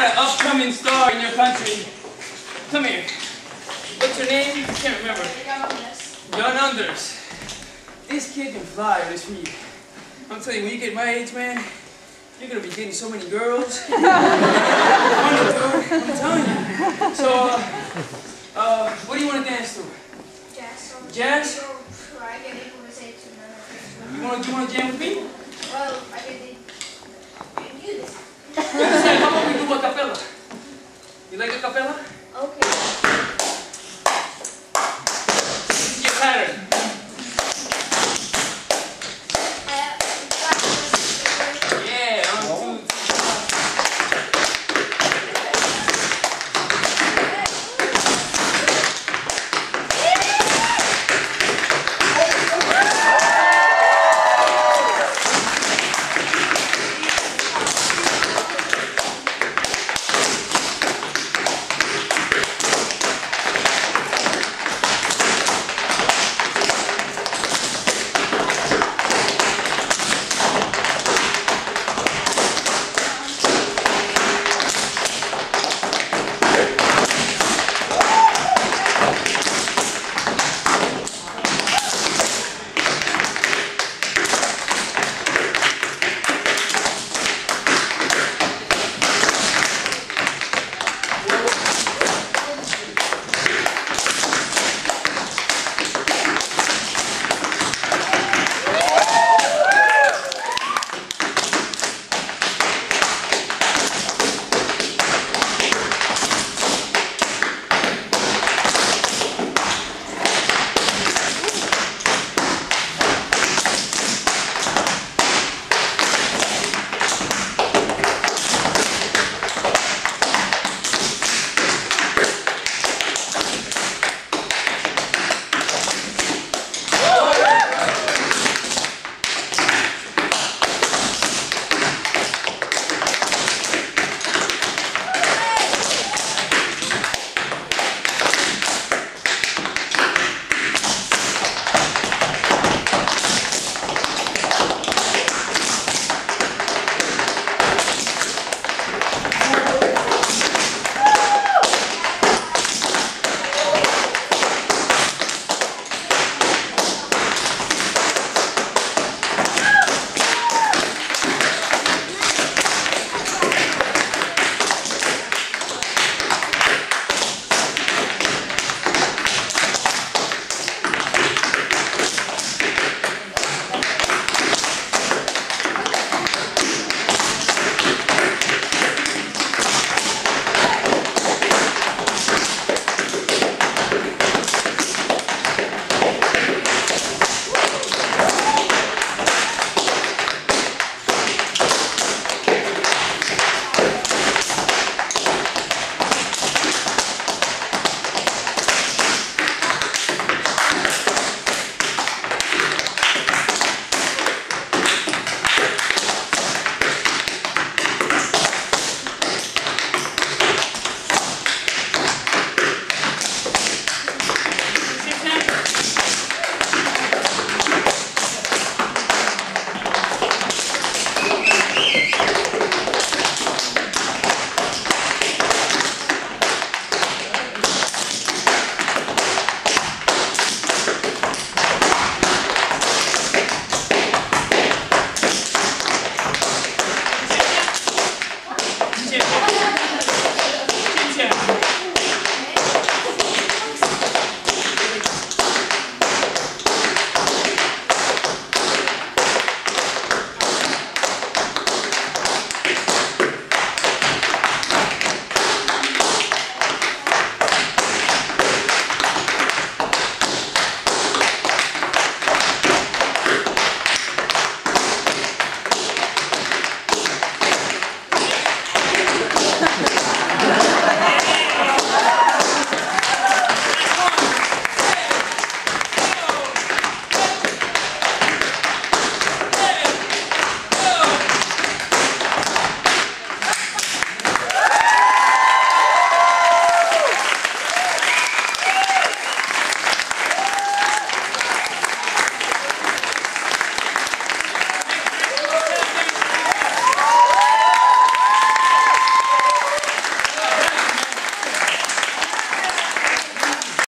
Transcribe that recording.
got an upcoming star in your country. Come here. What's your name? I can't remember. John Anders. This kid can fly with his feet. I'm telling you, when you get my age, man, you're gonna be getting so many girls. Funny, dude. I'm telling you. So, what do you want to dance to? Jazz. Jazz? Try getting conversation. You want to jam with me? Well, I can do this. How about we do a cappella? You like a cappella? Okay.